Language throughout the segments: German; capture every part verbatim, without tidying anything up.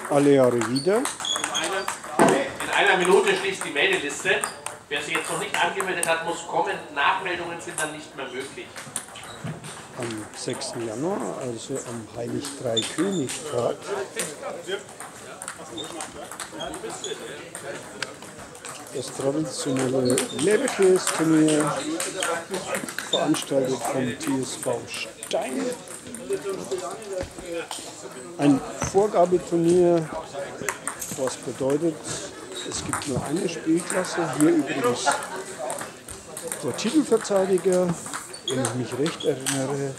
alle Jahre wieder. In einer, in einer Minute schließt die Meldeliste. Wer sich jetzt noch nicht angemeldet hat, muss kommen. Nachmeldungen sind dann nicht mehr möglich. Am sechsten Januar, also am Heilig-Drei-König-Tag, das traditionelle Leberkäse-Turnier, veranstaltet vom T S V Stein. Ein Vorgabeturnier, was bedeutet, es gibt nur eine Spielklasse. Hier übrigens der Titelverteidiger, wenn ich mich recht erinnere,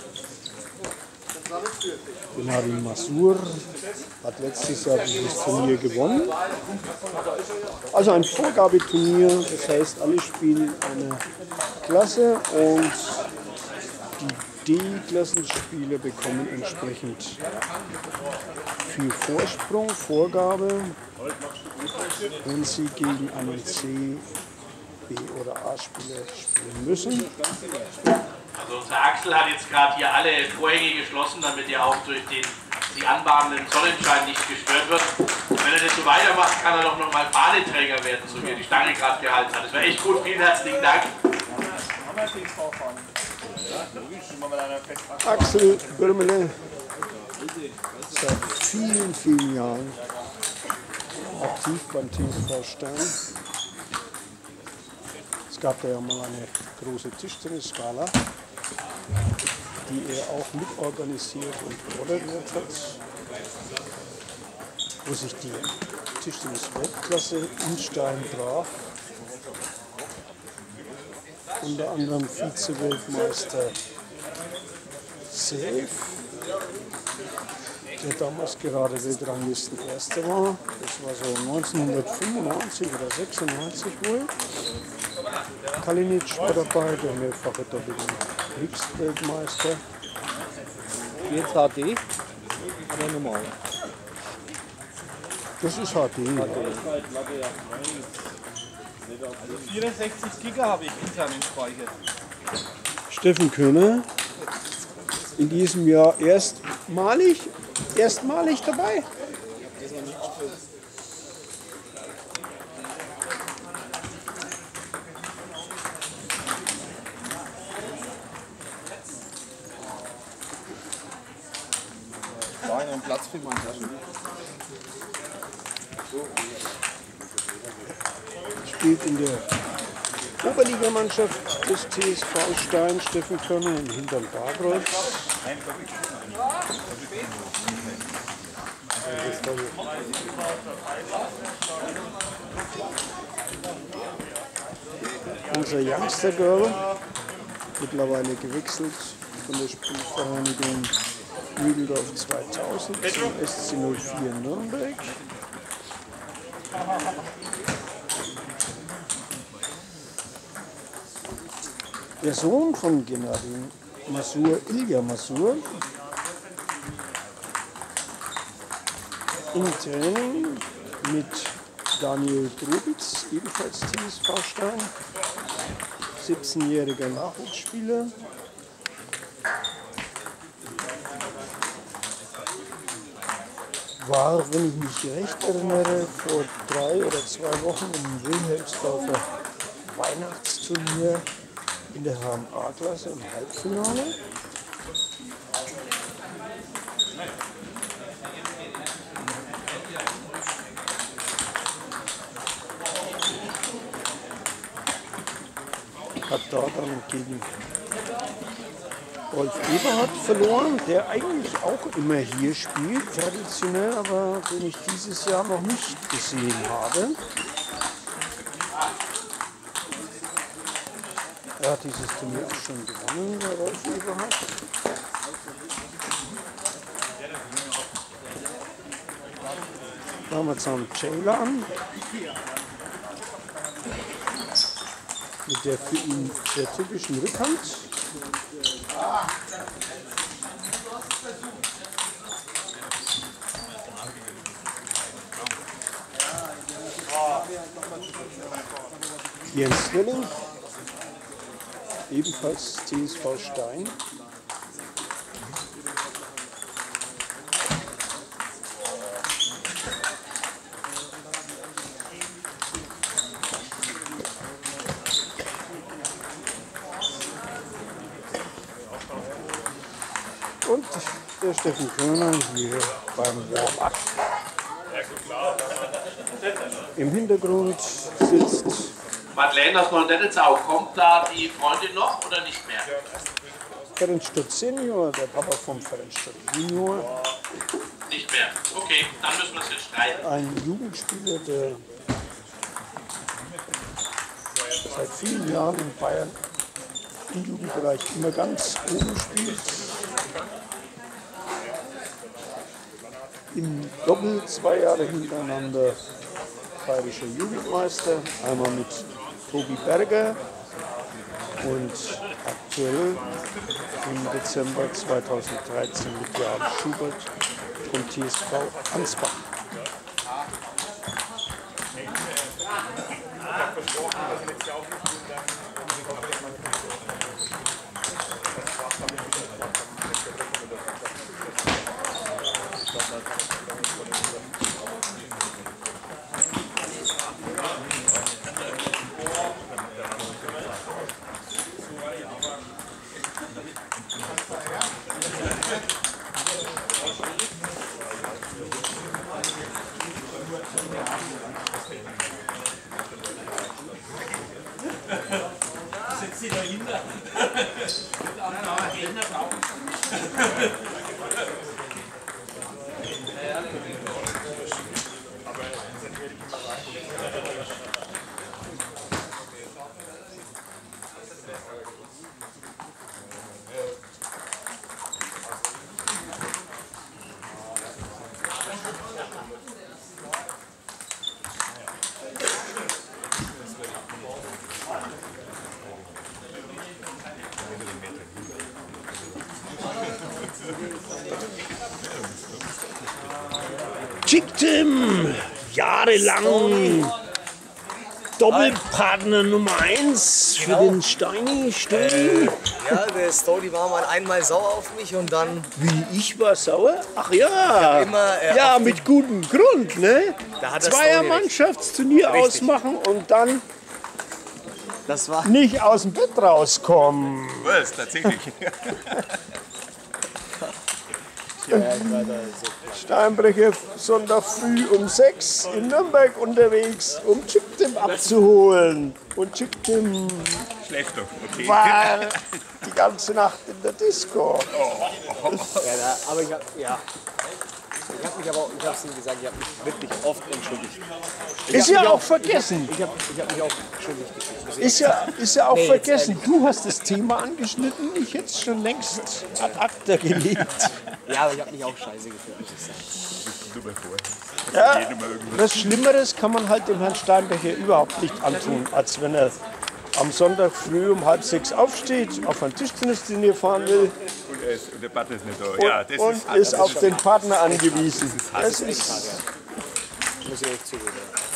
Benarim Masur, hat letztes Jahr dieses Turnier gewonnen. Also ein Vorgabeturnier, das heißt, alle spielen eine Klasse und die D-Klassenspieler bekommen entsprechend viel Vorsprung, Vorgabe, wenn sie gegen einen C, B oder A-Spieler spielen müssen. Also unser Axel hat jetzt gerade hier alle Vorhänge geschlossen, damit er auch durch den sich anbahnenden Sonnenschein nicht gestört wird. Und wenn er das so weitermacht, kann er doch nochmal Fahnenträger werden, so wie er die Stange gerade gehalten hat. Das wäre echt gut, vielen herzlichen Dank. Axel Bürmele, seit vielen, vielen Jahren aktiv beim T S V Stein. Es gab da ja mal eine große Tischtennisskala, die er auch mitorganisiert und moderiert hat, wo sich die Tischtennis-Weltklasse in Stein traf. Unter anderem Vize-Weltmeister Seif, der damals gerade Weltranglistenerster war. Das war so neunzehnhundertfünfundneunzig oder sechsundneunzig wohl. Kalinic war dabei, der mehrfache Doppel-Mixed-Weltmeister. Jetzt H D oder normal? Das ist H D. vierundsechzig Giga habe ich intern im Speicher. Steffen Köhner, in diesem Jahr erstmalig, erstmalig dabei. Wein und Platz für mein Taschen. Spielt in der Oberligamannschaft des T S V Stein, Steffen Körner, in Hintern Barkreuz. Unser Youngster Girl, mittlerweile gewechselt von der Spielvereinigung Mühldorf zweitausend zum S C null vier Nürnberg. Der Sohn von Benarim Masur, Ilja Masur, im Training mit Daniel Grubitz, ebenfalls T S V Stein, siebzehnjähriger Nachwuchsspieler. War, wenn ich mich recht erinnere, vor drei oder zwei Wochen im Wilhelmsdorfer Weihnachtsturnier in der H M A-Klasse im Halbfinale. Hat da dann gegen Rolf Eberhardt verloren, der eigentlich auch immer hier spielt, traditionell, aber den ich dieses Jahr noch nicht gesehen habe. Er hat dieses Turnier auch schon gewonnen, der Rolf Eberhardt. Da haben wir zusammen Ceylan mit der für ihn sehr typischen Rückhand. Jens Rilling, ebenfalls T S V Stein. Und der Steffen Körner hier beim Warm-Up. Im Hintergrund sitzt Madeleine aus Neuendettelsau, kommt da die Freundin noch oder nicht mehr? Ferenc Stutz Senior, der Papa vom Ferenc Stutz Junior. Nicht mehr. Okay, dann müssen wir es jetzt streiten. Ein Jugendspieler, der seit vielen Jahren in Bayern im Jugendbereich immer ganz oben spielt. Im Doppel zwei Jahre hintereinander bayerischer Jugendmeister, einmal mit Tobi Berger und aktuell im Dezember zweitausenddreizehn mit Jan Schubert vom T S V Ansbach. Sitzt sie dahinter? Chick-Tim, jahrelang Doppelpartner Nummer eins für Genau. den Steini, Studi. Ja, der Stody war mal einmal sauer auf mich und dann Wie, ich war sauer? Ach ja, immer, äh, ja, auf mit gutem Grund, ne? Da hat der Zweier Stony recht. Mannschaftsturnier Richtig. ausmachen und dann das war nicht aus dem Bett rauskommen. Was, tatsächlich? Steinbrecher Sonntag früh um sechs in Nürnberg unterwegs, um Chick-Tim abzuholen. Und Chick-Tim Schlecht doch, okay. war die ganze Nacht in der Disco. ja, da, aber ich hab, ja. Ich habe mich aber, ich habe es Ihnen gesagt, ich habe mich wirklich oft entschuldigt. Ich Ist hab ja mich auch vergessen. Ich habe ich hab mich auch schuldig gefühlt. Ist ja, ist ja auch Nee, jetzt vergessen. Du hast das Thema angeschnitten, ich hätte es schon längst ad acta gelegt. Ja, aber ich habe mich auch scheiße gefühlt, muss ich sagen. Nur mal vor. Ja, Jedem mal irgendwas. was Schlimmeres kann man halt dem Herrn Steinbecher überhaupt nicht antun, als wenn er am Sonntag früh um halb sechs aufsteht, auf ein Tischtennisturnier fahren will Und, er ist, und der Partner ist nicht da. und, Ja, das und ist, ist das auf den Partner angewiesen. Das ist Muss ich echt zugeben.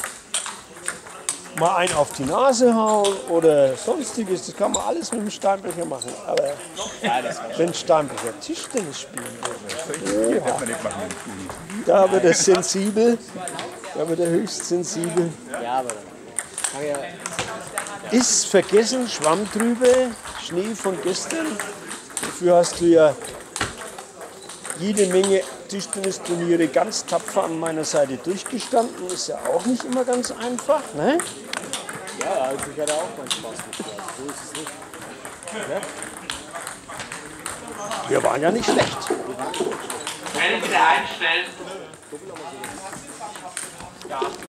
mal ein auf die Nase hauen oder sonstiges, das kann man alles mit dem Steinbecher machen. Aber wenn Steinbecher Tischtennis spielen würde, das darf man nicht machen. da wird er sensibel, da wird er höchst sensibel. Ja, aber dann kann ja, Ist vergessen, Schwamm drüber, Schnee von gestern. Dafür hast du ja jede Menge Tischtennisturniere ganz tapfer an meiner Seite durchgestanden. Ist ja auch nicht immer ganz einfach, ne? ja, also ich hatte auch meinen Spaß mit. Ja. So ist es nicht. Wir waren ja nicht schlecht. Wellen wieder einstellen.